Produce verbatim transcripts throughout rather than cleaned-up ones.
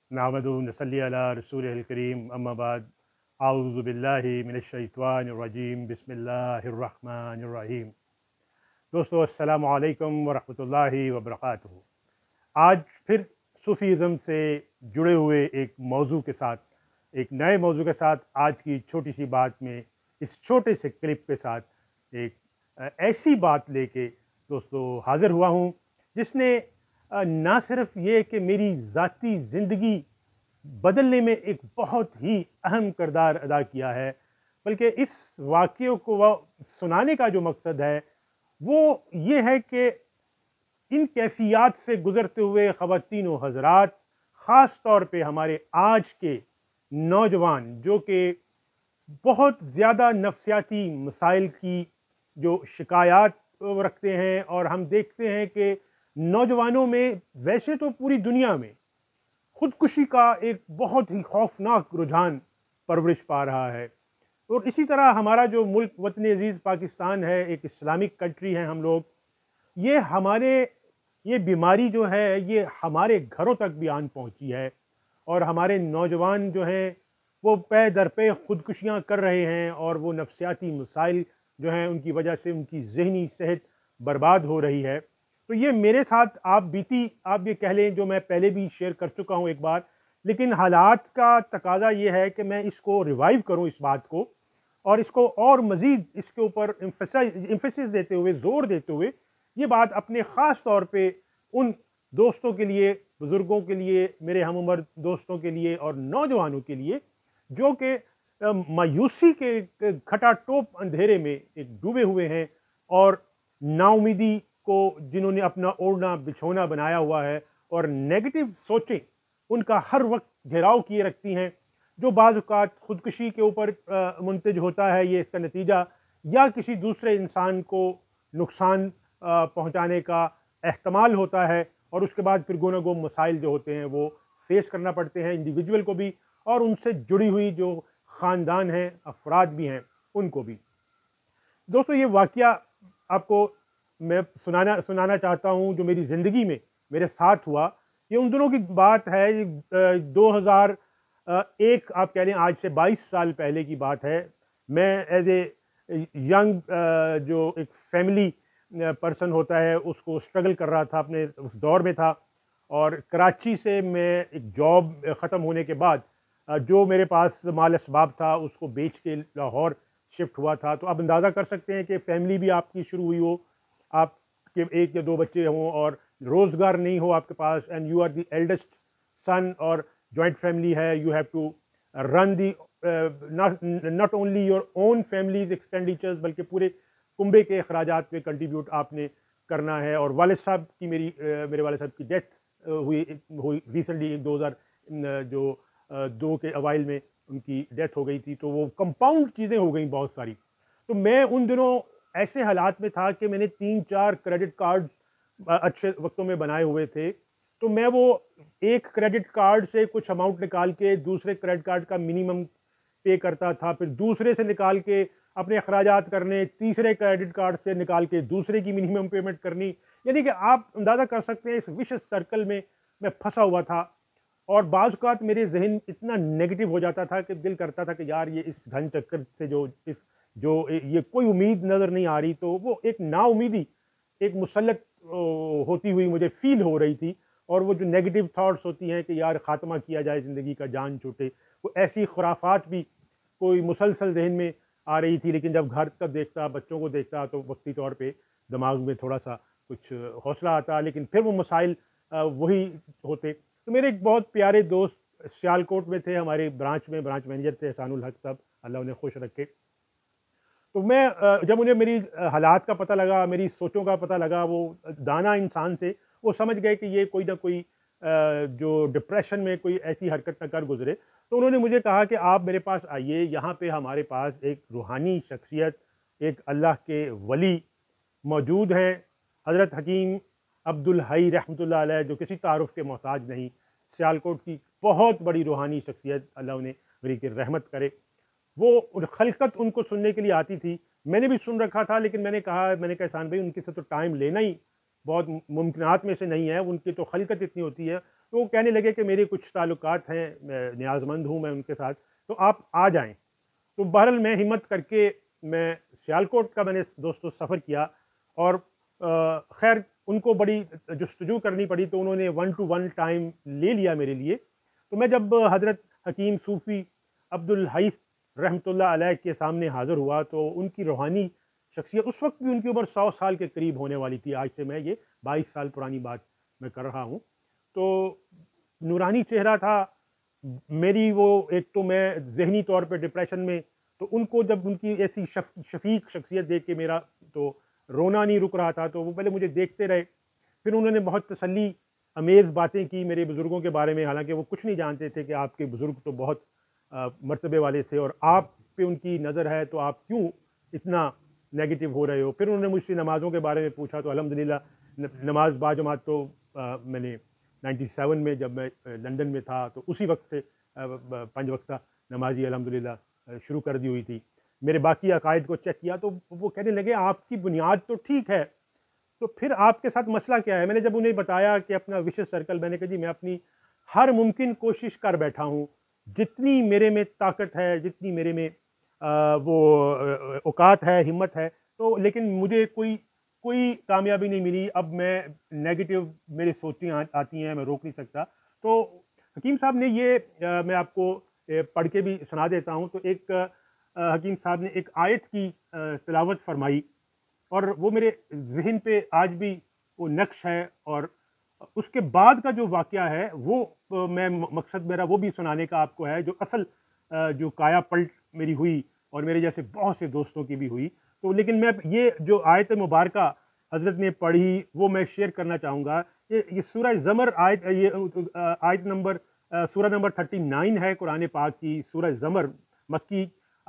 नहमदुहु व नसल्ली अला रसूलिहिल करीम अम्मा बाद आऊज़ु बिल्लाहि मिनश शैतानिर रजीम बिस्मिल्लाहिर रहमानिर रहीम। दोस्तों अस्सलामु अलैकुम व रहमतुल्लाहि व बरकातुहू। आज फिर सूफ़ीज़्म से जुड़े हुए एक मौजू के साथ, एक नए मौजू के साथ, आज की छोटी सी बात में इस छोटे से क्लिप के साथ एक अ, ऐसी बात लेके दोस्तों हाज़िर हुआ हूँ जिसने अ, ना सिर्फ ये कि मेरी ज़ाती ज़िंदगी बदलने में एक बहुत ही अहम किरदार अदा किया है, बल्कि इस वाक़ये को वह सुनाने का जो मकसद है वो ये है कि इन कैफ़ियत से गुज़रते हुए ख़वातीन व हज़रात, ख़ास तौर पे हमारे आज के नौजवान जो कि बहुत ज़्यादा नफ़सियाती मसाइल की जो शिकायत रखते हैं, और हम देखते हैं कि नौजवानों में वैसे तो पूरी दुनिया में ख़ुदकुशी का एक बहुत ही खौफनाक रुझान परवरिश पा रहा है। और इसी तरह हमारा जो मुल्क वतन अज़ीज़ पाकिस्तान है, एक इस्लामिक कंट्री है हम लोग, ये हमारे ये बीमारी जो है ये हमारे घरों तक भी आन पहुंची है, और हमारे नौजवान जो हैं वो पे दर पे ख़ुदकुशियाँ कर रहे हैं, और वो नफ़सियाती मसाइल जो हैं उनकी वजह से उनकी ज़हनी सेहत बर्बाद हो रही है। तो ये मेरे साथ आप बीती आप ये कह लें जो मैं पहले भी शेयर कर चुका हूँ एक बार, लेकिन हालात का तकाज़ा ये है कि मैं इसको रिवाइव करूँ इस बात को, और इसको और मज़ीद इसके ऊपर एम्फेसिस देते हुए, ज़ोर देते हुए ये बात अपने ख़ास तौर पे उन दोस्तों के लिए, बुज़ुर्गों के लिए, मेरे हम उम्र दोस्तों के लिए और नौजवानों के लिए जो कि मायूसी के खटाटोप अंधेरे में एक डूबे हुए हैं, और नाउमीदी को जिन्होंने अपना ओढ़ना बिछोना बनाया हुआ है, और नेगेटिव सोचें उनका हर वक्त घेराव किए रखती हैं, जो बाज़ औक़ात ख़ुदकुशी के ऊपर मुंतज होता है। ये इसका नतीजा या किसी दूसरे इंसान को नुकसान पहुँचाने का एहतमाल होता है, और उसके बाद फिर गो न गो मसाइल जो होते हैं वो फेस करना पड़ते हैं इंडिविजुअल को भी, और उनसे जुड़ी हुई जो ख़ानदान हैं, अफराद भी हैं, उनको भी। दोस्तों ये वाक़या आपको मैं सुनाना सुनाना चाहता हूँ जो मेरी ज़िंदगी में मेरे साथ हुआ। ये उन दिनों की बात है, दो हज़ार एक आप कह लें, आज से बाईस साल पहले की बात है। मैं एज ए यंग जो एक फैमिली पर्सन होता है उसको स्ट्रगल कर रहा था, अपने उस दौर में था, और कराची से मैं एक जॉब ख़त्म होने के बाद जो मेरे पास माल असबाब था उसको बेच के लाहौर शिफ्ट हुआ था। तो आप अंदाज़ा कर सकते हैं कि फ़ैमिली भी आपकी शुरू हुई हो, आपके एक या दो बच्चे हों और रोज़गार नहीं हो आपके पास, and you are the eldest son, और जॉइंट फैमिली है, you have to run the not only your own families expenditures, बल्कि पूरे कुंबे के अखराजात में कंट्रीब्यूट आपने करना है। और वालिद साहब की मेरी uh, मेरे वालिद साहब की डेथ हुई हुई रिसेंटली, दो हज़ार जो uh, दो के अवाइल में उनकी डेथ हो गई थी। तो वो कंपाउंड चीज़ें हो गई बहुत सारी। तो मैं उन दिनों ऐसे हालात में था कि मैंने तीन चार क्रेडिट कार्ड अच्छे वक्तों में बनाए हुए थे। तो मैं वो एक क्रेडिट कार्ड से कुछ अमाउंट निकाल के दूसरे क्रेडिट कार्ड का मिनिमम पे करता था, फिर दूसरे से निकाल के अपने अखराजात करने, तीसरे क्रेडिट कार्ड से निकाल के दूसरे की मिनिमम पेमेंट करनी। यानी कि आप अंदाज़ा कर सकते हैं इस विशेष सर्कल में मैं फंसा हुआ था, और बाज़ औक़ात मेरे ज़हन इतना नेगेटिव हो जाता था कि दिल करता था कि यार ये इस घन चक्कर से जो इस जो ये कोई उम्मीद नज़र नहीं आ रही, तो वो एक नाउमीदी एक मुसल्लत होती हुई मुझे फ़ील हो रही थी। और वो जो नेगेटिव थाट्स होती हैं कि यार ख़ात्मा किया जाए ज़िंदगी का, जान छूटे, वो ऐसी खुराफात भी कोई मुसलसल ज़हन में आ रही थी। लेकिन जब घर तक देखता, बच्चों को देखता, तो वक्ती तौर पे दिमाग में थोड़ा सा कुछ हौसला आता, लेकिन फिर वो मसाइल वही होते। तो मेरे एक बहुत प्यारे दोस्त सियालकोट में थे, हमारे ब्रांच में ब्रांच मैनेजर थे एहसानुल हक साहब, अल्लाह उन्हें खुश रखे। तो मैं जब उन्हें मेरी हालात का पता लगा, मेरी सोचों का पता लगा, वो दाना इंसान से वो समझ गए कि ये कोई ना कोई जो डिप्रेशन में कोई ऐसी हरकत न कर गुजरे। तो उन्होंने मुझे कहा कि आप मेरे पास आइए, यहाँ पे हमारे पास एक रूहानी शख्सियत, एक अल्लाह के वली मौजूद हैं, हज़रत हकीम अब्दुल हई रहमतुल्लाह अलैह, जो किसी तारुफ के मोहताज नहीं, सियालकोट की बहुत बड़ी रूहानी शख्सियत, अल्लाह उन्हें बरी की रहमत करे। वो खलकत उनको सुनने के लिए आती थी, मैंने भी सुन रखा था, लेकिन मैंने कहा मैंने कहा एहसान भाई उनके से तो टाइम लेना ही बहुत मुमकिनात में से नहीं है, उनकी तो खलकत इतनी होती है, تو وہ کہنے لگے کہ میرے کچھ تعلقات ہیں، میں نیاز مند ہوں میں ان کے ساتھ، تو آپ آ جائیں۔ تو بہرحال میں ہمت کر کے میں سیالکوٹ کا میں نے دوستوں سفر کیا، اور خیر ان کو بڑی جستجو کرنی پڑی، تو انہوں نے ون ٹو ون ٹائم لے لیا میرے لیے۔ تو میں جب حضرت حکیم صوفی عبد الحی رحمۃ اللہ علیہ کے سامنے حاضر ہوا، تو ان کی روحانی شخصیت، اس وقت بھی ان کی عمر سو سال کے قریب ہونے والی تھی، آج سے میں یہ بائیس سال پرانی بات میں کر رہا ہوں، تو نورانی چہرہ تھا میری، وہ ایک تو میں ذہنی طور پہ ڈپریشن میں، تو ان کو جب ان کی ایسی شفیق شخصیت دیکھ کے میرا تو رونا نہیں رک رہا تھا، تو وہ پہلے مجھے دیکھتے رہے، پھر انہوں نے بہت تسلی امیز باتیں کی میرے بزرگوں کے بارے میں، حالانکہ وہ کچھ نہیں جانتے تھے کہ آپ کے بزرگ تو بہت مرتبے والے تھے، اور آپ پہ ان کی نظر ہے تو آپ کیوں اتنا نیگیٹو ہو رہے ہو۔ پھر انہوں نے مجھ سے نمازوں کے بارے میں پوچھا، تو الحمدللہ نماز باجماعت تو میں نے نائنٹی سیون میں جب میں لندن میں تھا تو اسی وقت سے پنج وقتہ نمازی الحمدللہ شروع کر دی ہوئی تھی۔ میرے باقی عقائد کو چیک کیا تو وہ کہنے لگے آپ کی بنیاد تو ٹھیک ہے، تو پھر آپ کے ساتھ مسئلہ کیا ہے؟ میں نے جب انہیں بتایا کہ اپنا وشیز سرکل، میں نے کہا جی میں اپنی ہر ممکن کوشش کر بیٹھا ہوں، جتنی میرے میں طاقت ہے، جتنی میرے میں وہ اوقات ہے، ہمت ہے، تو لیکن مجھے کوئی کوئی کامیابی نہیں ملی۔ اب میں نیگیٹو میری سوچیں آتی ہیں، میں روک نہیں سکتا۔ تو حکیم صاحب نے یہ میں آپ کو پڑھ کے بھی سنا دیتا ہوں، تو ایک حکیم صاحب نے ایک آیت کی تلاوت فرمائی، اور وہ میرے ذہن پہ آج بھی وہ نقش ہے، اور اس کے بعد کا جو واقعہ ہے وہ میں مقصد میرا وہ بھی سنانے کا آپ کو ہے، جو اصل جو کایا پلٹ میری ہوئی اور میرے جیسے بہت سے دوستوں کی بھی ہوئی۔ تو لیکن میں یہ جو آیت مبارکہ حضرت نے پڑھی وہ میں شیئر کرنا چاہوں گا۔ یہ سورہ زمر آیت، یہ آیت نمبر سورہ نمبر تھرٹی نائن ہے قرآن پاک کی، سورہ زمر مکی،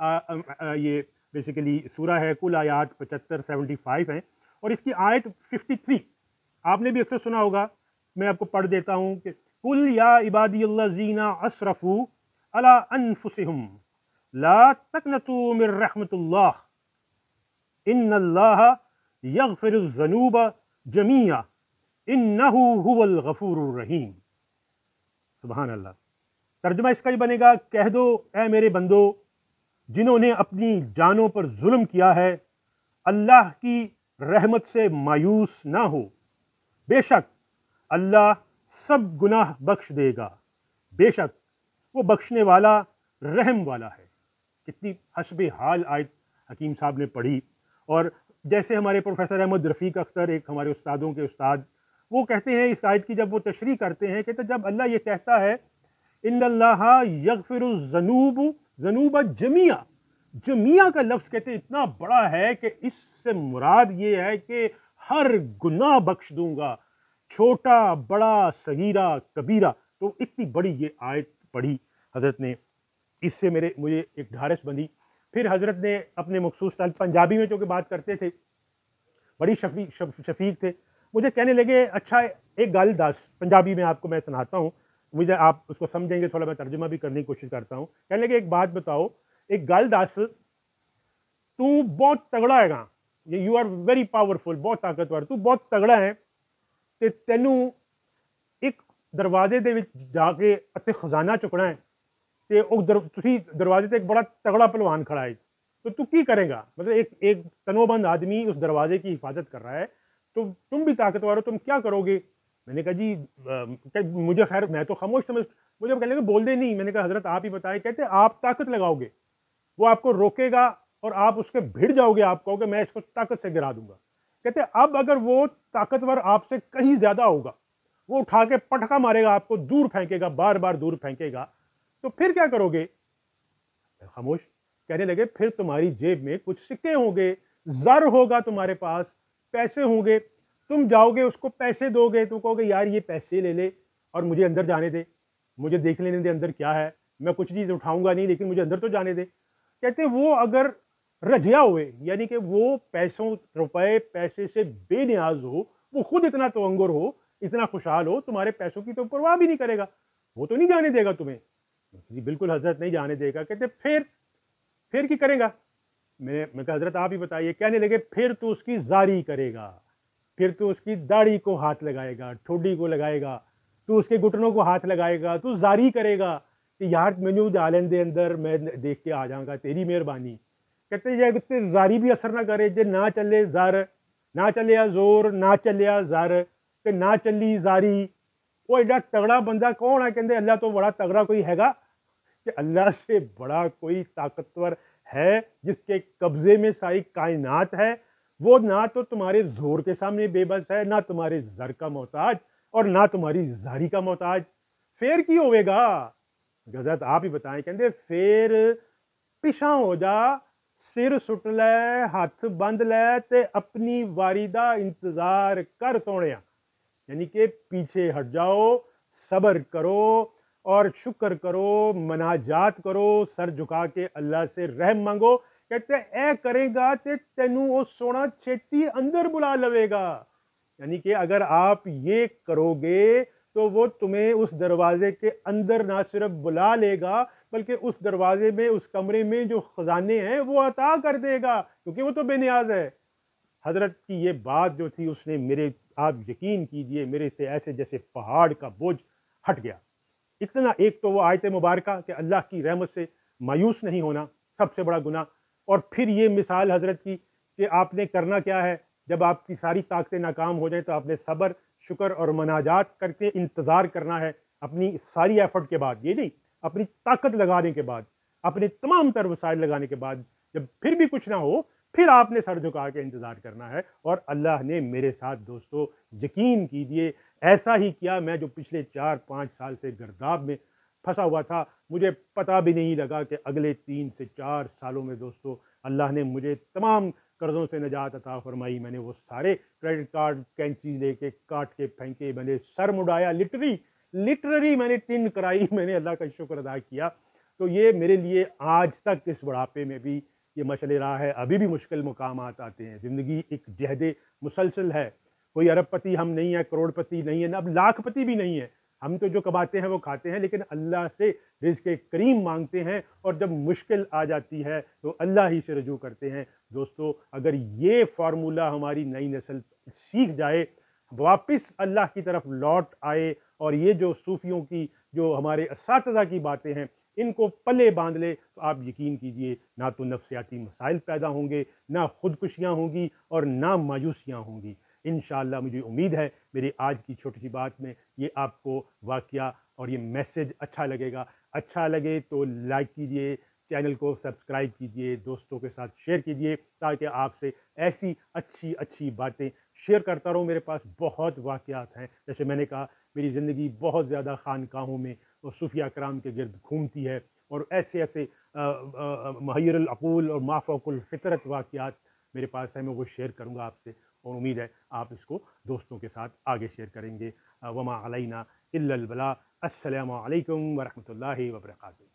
یہ بیسیکلی سورہ ہے، کل آیات پچہتر سیونٹی فائیو ہیں، اور اس کی آیت ففٹی تھری آپ نے بھی اکثر سنا ہوگا، میں آپ کو پڑھ دیتا ہوں کہ قل یا عبادی الذین اسرفوا علی انفسہم لا تقنطوا من رحمت اللہ ان اللہ یغفر الذنوب جمیعا انہ هو الغفور الرحیم۔ سبحان اللہ۔ ترجمہ اس کا یہ بنے گا، کہہ دو اے میرے بندو جنہوں نے اپنی جانوں پر ظلم کیا ہے، اللہ کی رحمت سے مایوس نہ ہو، بے شک اللہ سب گناہ بخش دے گا، بے شک وہ بخشنے والا رحم والا ہے۔ کتنی حسب حال آیت حکیم صاحب نے پڑھی، اور جیسے ہمارے پروفیسر احمد رفیق اختر، ایک ہمارے استادوں کے استاد، وہ کہتے ہیں اس آیت کی جب وہ تشریح کرتے ہیں، کہتے جب اللہ یہ کہتا ہے ان اللہ یغفر الذنوب ذنوب جمیعا، جمیعا کا لفظ کہتے اتنا بڑا ہے کہ اس سے مراد یہ ہے کہ ہر گناہ بخش دوں گا، چھوٹا بڑا صغیرہ کبیرہ۔ تو اتنی بڑی یہ آیت پڑھی حضرت نے، اس سے میرے مجھے ایک ڈھارس بندھی۔ پھر حضرت نے اپنے مخصوص طرح پنجابی میں چونکہ بات کرتے تھے، بڑی شفیق شفیق تھے، مجھے کہنے لگے اچھا ایک گل دس، پنجابی میں آپ کو میں سناتا ہوں، مجھے آپ اس کو سمجھیں گے، تھوڑا میں ترجمہ بھی کرنے کی کوشش کرتا ہوں۔ کہنے لگے ایک بات بتاؤ، ایک گل دس، تو بہت تگڑا ہے گا، یو آر ویری پاورفل، بہت طاقتور، تو بہت تگڑا ہے، تے تینوں ایک دروازے دے وچ جا کے اتے خزانہ چکنا ہے، تے او تسی دروازے تے ایک بڑا تگڑا پہلوان کھڑا ہے، تو تو کی کرے گا؟ مطلب ایک ایک تنو بند آدمی اس دروازے کی حفاظت کر رہا ہے، تو تم بھی طاقتور ہو، تم کیا کرو گے؟ میں نے کہا جی مجھے خیر میں تو خاموش سمجھ، مجھے کہنے لگے بول دے نہیں، میں نے کہا حضرت آپ ہی بتائیں۔ کہتے آپ طاقت لگاؤ گے، وہ آپ کو روکے گا اور آپ اس کے بھیڑ جاؤ گے، آپ کہو گے میں اس کو طاقت سے گرا دوں گا۔ کہتے اب اگر وہ طاقتور آپ سے کہیں زیادہ ہوگا، وہ اٹھا کے پٹخا مارے گا، آپ کو دور پھینکے گا، بار بار دور پھینکے گا، تو پھر کیا کرو گے؟ خاموش۔ کہنے لگے پھر تمہاری جیب میں کچھ سکے ہوں گے، زر ہوگا تمہارے پاس، پیسے ہوں گے، تم جاؤ گے اس کو پیسے دو گے، تو کہو گے یار یہ پیسے لے لے اور مجھے اندر جانے دے، مجھے دیکھ لینے دے اندر کیا ہے، میں کچھ چیز اٹھاؤں گا نہیں لیکن مجھے اندر تو جانے دے۔ کہتے وہ اگر رجھیا ہوئے، یعنی کہ وہ پیسوں روپے پیسے سے بے نیاز ہو، وہ خود اتنا تونگر ہو، اتنا خوشحال ہو، تمہارے پیسوں کی تو پرواہ بھی نہیں کرے گا، وہ تو نہیں جانے دے گا تمہیں۔ جی بالکل حضرت نہیں جانے دے گا۔ کہتے پھر پھر کی کرے گا؟ میں میں کہا حضرت آپ ہی بتائیے۔ کہنے لگے پھر تو اس کی زاری کرے گا، پھر تو اس کی داڑھی کو ہاتھ لگائے گا، ٹھوڈی کو لگائے گا، تو اس کے گھٹنوں کو ہاتھ لگائے گا، تو زاری کرے گا کہ یار مینو ڈالن دے اندر میں دیکھ کے آ جاؤں گا، تیری مہربانی. کہتے ہیں کہ زاری بھی اثر نہ کرے، جے نہ چلے زر، نہ چلیا زور، نہ چلیا زر، کہ نہ چلی زاری. وہ ایڈا تگڑا بندہ کون ہے؟ کہتے اللہ تو بڑا تگڑا کوئی ہے گا، کہ اللہ سے بڑا کوئی طاقتور ہے جس کے قبضے میں ساری کائنات ہے. وہ نہ تو تمہارے زور کے سامنے بے بس ہے، نہ تمہارے زر کا محتاج اور نہ تمہاری زاری کا محتاج. پھر کی ہوئے گا؟ حضرت آپ ہی بتائیں. کہتے پھر پیچھا ہو جا، سر سٹ لے، ہاتھ بند لے تے اپنی واری دا انتظار کر سونیا. یعنی کہ پیچھے ہٹ جاؤ، صبر کرو اور شکر کرو، مناجات کرو، سر جھکا کے اللہ سے رحم مانگو. کہتے اے کرے گا تے تینوں وہ سونا چھیتی اندر بلا لوے گا. یعنی کہ اگر آپ یہ کرو گے تو وہ تمہیں اس دروازے کے اندر نہ صرف بلا لے گا بلکہ اس دروازے میں، اس کمرے میں جو خزانے ہیں وہ عطا کر دے گا، کیونکہ وہ تو بے نیاز ہے. حضرت کی یہ بات جو تھی اس نے میرے، آپ یقین کیجئے میرے سے ایسے جیسے پہاڑ کا بوجھ ہٹ گیا. اتنا، ایک تو وہ آیت مبارکہ کہ اللہ کی رحمت سے مایوس نہیں ہونا سب سے بڑا گناہ، اور پھر یہ مثال حضرت کی کہ آپ نے کرنا کیا ہے جب آپ کی ساری طاقتیں ناکام ہو جائیں تو آپ نے صبر، شکر اور مناجات کر کے انتظار کرنا ہے اپنی ساری ایفرٹ کے بعد. یہ نہیں، اپنی طاقت لگانے کے بعد، اپنے تمام تر وسائل لگانے کے بعد، جب پھر بھی کچھ نہ ہو پھر آپ نے سر جھکا کے انتظار کرنا ہے. اور اللہ نے میرے ساتھ دوستو یقین کیجئے ایسا ہی کیا. میں جو پچھلے چار پانچ سال سے گرداب میں پھنسا ہوا تھا، مجھے پتہ بھی نہیں لگا کہ اگلے تین سے چار سالوں میں دوستو اللہ نے مجھے تمام قرضوں سے نجات عطا فرمائی. میں نے وہ سارے کریڈٹ کارڈ کینچی لے کے کاٹ کے پھینکے، میں نے سر مڈایا، لٹری لٹرری میں نے ٹن کرائی، میں نے اللہ کا شکر ادا کیا. تو یہ میرے لیے آج تک اس بڑھاپے میں بھی یہ مشعل راہ ہے. ابھی بھی مشکل مقامات آتے ہیں، زندگی ایک جہد مسلسل ہے. کوئی ارب پتی ہم نہیں ہیں، کروڑ پتی نہیں ہیں، اب لاکھ پتی بھی نہیں ہیں. ہم تو جو کماتے ہیں وہ کھاتے ہیں، لیکن اللہ سے رزق کریم مانگتے ہیں، اور جب مشکل آ جاتی ہے تو اللہ ہی سے رجوع کرتے ہیں. دوستو اگر یہ فارمولہ ہماری نئی نسل سیکھ جائے، واپس اللہ کی طرف لوٹ آئے، اور یہ جو صوفیوں کی، جو ہمارے اساتذہ کی باتیں ہیں ان کو پلے باندھ لے، تو آپ یقین کیجئے نہ تو نفسیاتی مسائل پیدا ہوں گے، نہ خودکشیاں ہوں گی، اور نہ مایوسیاں ہوں گی. انشاءاللہ مجھے امید ہے میری آج کی چھوٹی سی بات میں یہ آپ کو واقعہ اور یہ میسج اچھا لگے گا. اچھا لگے تو لائک کیجئے، چینل کو سبسکرائب کیجئے، دوستوں کے ساتھ شیئر کیجئے، تاکہ آپ سے ایسی اچھی اچھی باتیں شیئر کرتا رہوں. میرے پاس بہت واقعات ہیں، جیسے میں نے کہا میری زندگی بہت زیادہ خانقاہوں میں اور صوفیہ کرام کے گرد گھومتی ہے، اور ایسے ایسے محیر العقول اور مافوق الفطرت واقعات میرے پاس ہیں. میں وہ شیئر کروں گا آپ سے، اور امید ہے آپ اس کو دوستوں کے ساتھ آگے شیئر کریں گے. وما علینا الا البلاغ. السلام علیکم ورحمۃ اللہ وبرکاتہ.